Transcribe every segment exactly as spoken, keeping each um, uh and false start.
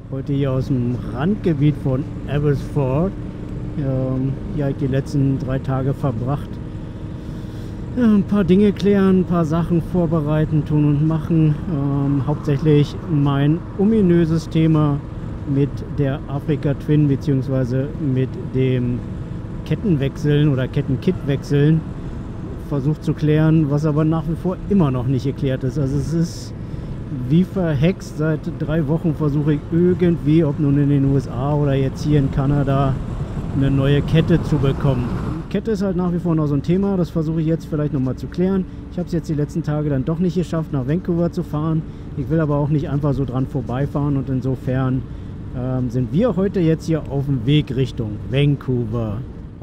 Heute hier aus dem Randgebiet von Abbotsford. Ähm, hier habe ich die letzten drei Tage verbracht. Ja, ein paar Dinge klären, ein paar Sachen vorbereiten, tun und machen. Ähm, hauptsächlich mein ominöses Thema mit der Africa Twin bzw. mit dem Kettenwechseln oder Kettenkit-Wechseln versucht zu klären, was aber nach wie vor immer noch nicht geklärt ist. Also es ist wie verhext. Seit drei Wochen versuche ich irgendwie, ob nun in den U S A oder jetzt hier in Kanada, eine neue Kette zu bekommen. Kette ist halt nach wie vor noch so ein Thema, das versuche ich jetzt vielleicht nochmal zu klären. Ich habe es jetzt die letzten Tage dann doch nicht geschafft, nach Vancouver zu fahren. Ich will aber auch nicht einfach so dran vorbeifahren und insofern ähm, sind wir heute jetzt hier auf dem Weg Richtung Vancouver.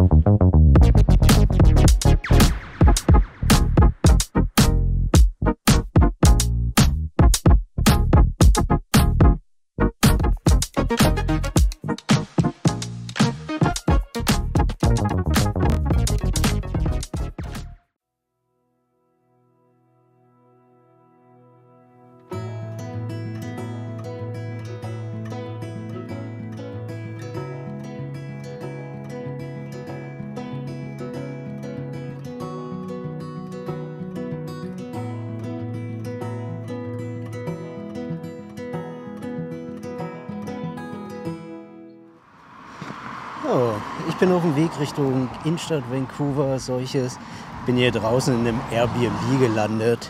Oh, ich bin auf dem Weg Richtung Innenstadt Vancouver, solches. Bin hier draußen in einem Airbnb gelandet,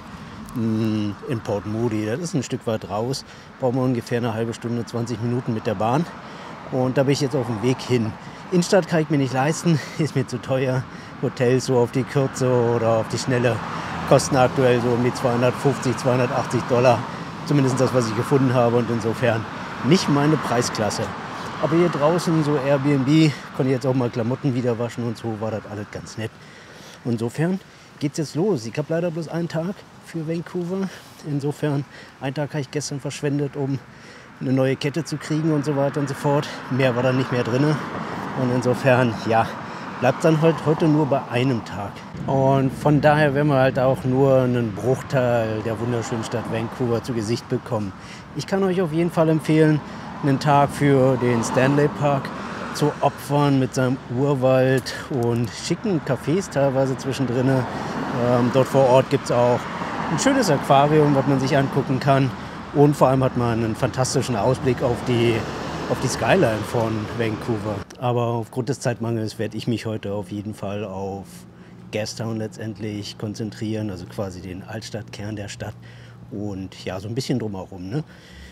in Port Moody. Das ist ein Stück weit raus, brauchen wir ungefähr eine halbe Stunde, zwanzig Minuten mit der Bahn. Und da bin ich jetzt auf dem Weg hin. Innenstadt kann ich mir nicht leisten, ist mir zu teuer. Hotels so auf die Kürze oder auf die Schnelle kosten aktuell so um die zweihundertfünfzig, zweihundertachtzig Dollar. Zumindest das, was ich gefunden habe, und insofern nicht meine Preisklasse. Aber hier draußen, so Airbnb, konnte ich jetzt auch mal Klamotten wieder waschen und so, war das alles ganz nett. Insofern geht's jetzt los. Ich habe leider bloß einen Tag für Vancouver. Insofern, einen Tag habe ich gestern verschwendet, um eine neue Kette zu kriegen und so weiter und so fort. Mehr war dann nicht mehr drin. Und insofern, ja, bleibt dann halt heute nur bei einem Tag. Und von daher werden wir halt auch nur einen Bruchteil der wunderschönen Stadt Vancouver zu Gesicht bekommen. Ich kann euch auf jeden Fall empfehlen, einen Tag für den Stanley Park zu opfern mit seinem Urwald und schicken Cafés teilweise zwischendrin. Ähm, dort vor Ort gibt es auch ein schönes Aquarium, was man sich angucken kann. Und vor allem hat man einen fantastischen Ausblick auf die, auf die Skyline von Vancouver. Aber aufgrund des Zeitmangels werde ich mich heute auf jeden Fall auf Gastown letztendlich konzentrieren, also quasi den Altstadtkern der Stadt und ja, so ein bisschen drumherum, ne?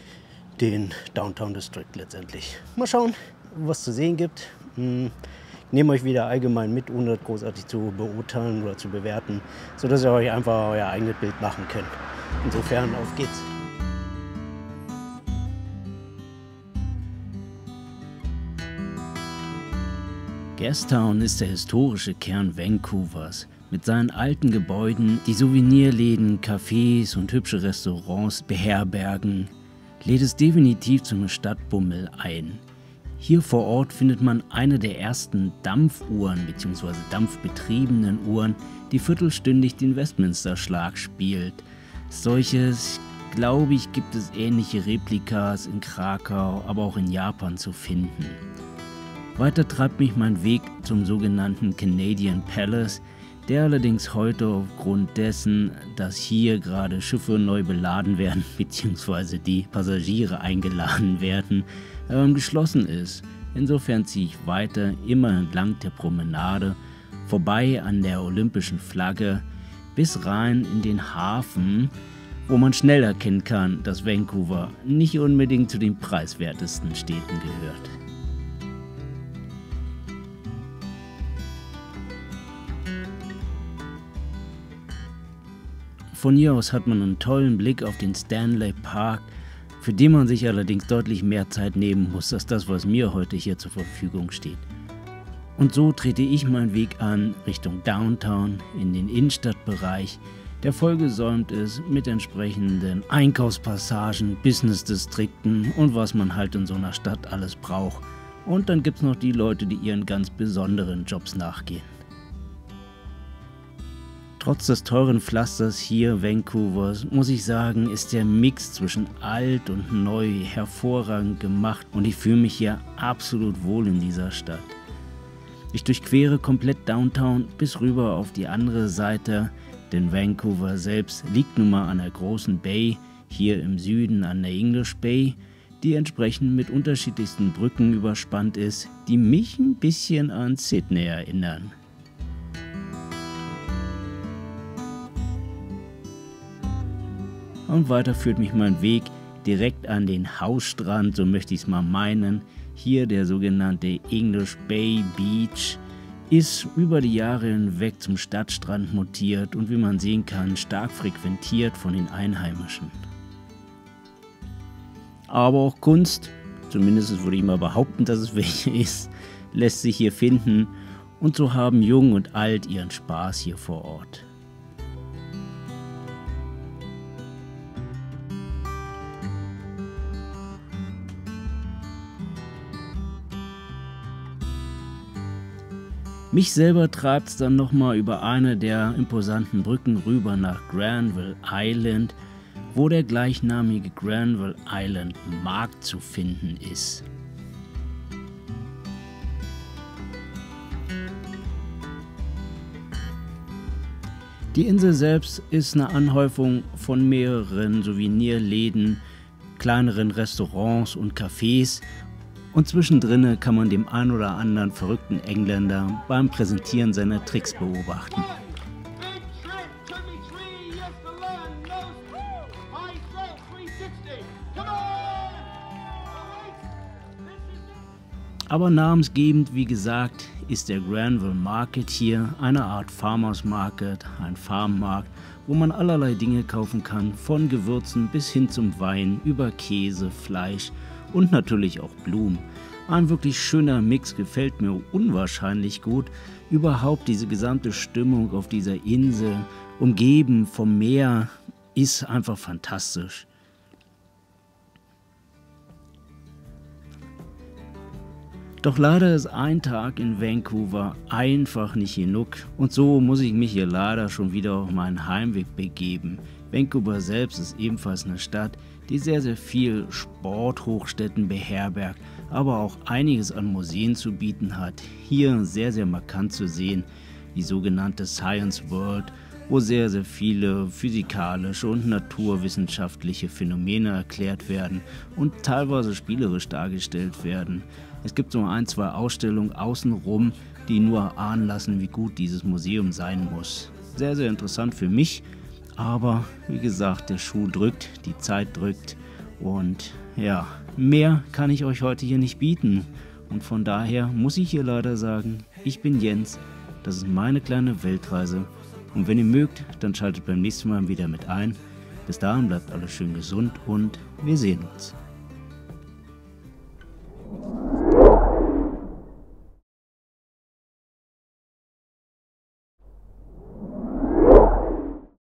Den Downtown District letztendlich. Mal schauen, was es zu sehen gibt. Ich nehme euch wieder allgemein mit, ohne das großartig zu beurteilen oder zu bewerten, sodass ihr euch einfach euer eigenes Bild machen könnt. Insofern, auf geht's. Gastown ist der historische Kern Vancouvers. Mit seinen alten Gebäuden, die Souvenirläden, Cafés und hübsche Restaurants beherbergen, lädt es definitiv zum Stadtbummel ein. Hier vor Ort findet man eine der ersten Dampfuhren bzw. dampfbetriebenen Uhren, die viertelstündig den Westminster-Schlag spielt. Solches, glaube ich, gibt es ähnliche Replikas in Krakau, aber auch in Japan zu finden. Weiter treibt mich mein Weg zum sogenannten Canadian Palace, der allerdings heute aufgrund dessen, dass hier gerade Schiffe neu beladen werden bzw. die Passagiere eingeladen werden, äh, geschlossen ist. Insofern ziehe ich weiter immer entlang der Promenade, vorbei an der olympischen Flagge, bis rein in den Hafen, wo man schnell erkennen kann, dass Vancouver nicht unbedingt zu den preiswertesten Städten gehört. Von hier aus hat man einen tollen Blick auf den Stanley Park, für den man sich allerdings deutlich mehr Zeit nehmen muss, als das, was mir heute hier zur Verfügung steht. Und so trete ich meinen Weg an Richtung Downtown in den Innenstadtbereich, der vollgesäumt ist mit entsprechenden Einkaufspassagen, Businessdistrikten und was man halt in so einer Stadt alles braucht. Und dann gibt es noch die Leute, die ihren ganz besonderen Jobs nachgehen. Trotz des teuren Pflasters hier Vancouvers, muss ich sagen, ist der Mix zwischen alt und neu hervorragend gemacht und ich fühle mich hier absolut wohl in dieser Stadt. Ich durchquere komplett Downtown bis rüber auf die andere Seite, denn Vancouver selbst liegt nun mal an der großen Bay, hier im Süden an der English Bay, die entsprechend mit unterschiedlichsten Brücken überspannt ist, die mich ein bisschen an Sydney erinnern. Und weiter führt mich mein Weg direkt an den Hausstrand, so möchte ich es mal meinen. Hier der sogenannte English Bay Beach ist über die Jahre hinweg zum Stadtstrand mutiert und wie man sehen kann, stark frequentiert von den Einheimischen. Aber auch Kunst, zumindest würde ich mal behaupten, dass es welche ist, lässt sich hier finden und so haben Jung und Alt ihren Spaß hier vor Ort. Mich selber treibt es dann nochmal über eine der imposanten Brücken rüber nach Granville Island, wo der gleichnamige Granville Island Markt zu finden ist. Die Insel selbst ist eine Anhäufung von mehreren Souvenirläden, kleineren Restaurants und Cafés. Und zwischendrin kann man dem ein oder anderen verrückten Engländer beim Präsentieren seiner Tricks beobachten. Aber namensgebend, wie gesagt, ist der Granville Market hier eine Art Farmers Market, ein Farmmarkt, wo man allerlei Dinge kaufen kann, von Gewürzen bis hin zum Wein, über Käse, Fleisch und natürlich auch Blumen. Ein wirklich schöner Mix, gefällt mir unwahrscheinlich gut. Überhaupt diese gesamte Stimmung auf dieser Insel, umgeben vom Meer, ist einfach fantastisch. Doch leider ist ein Tag in Vancouver einfach nicht genug und so muss ich mich hier leider schon wieder auf meinen Heimweg begeben. Vancouver selbst ist ebenfalls eine Stadt, die sehr sehr viel Sporthochstätten beherbergt, aber auch einiges an Museen zu bieten hat. Hier sehr sehr markant zu sehen die sogenannte Science World, wo sehr sehr viele physikalische und naturwissenschaftliche Phänomene erklärt werden und teilweise spielerisch dargestellt werden. Es gibt so ein, zwei Ausstellungen außenrum, die nur ahnen lassen, wie gut dieses Museum sein muss. Sehr, sehr interessant für mich, aber wie gesagt, der Schuh drückt, die Zeit drückt und ja, mehr kann ich euch heute hier nicht bieten. Und von daher muss ich hier leider sagen, ich bin Jens, das ist meine kleine Weltreise und wenn ihr mögt, dann schaltet beim nächsten Mal wieder mit ein. Bis dahin bleibt alles schön gesund und wir sehen uns.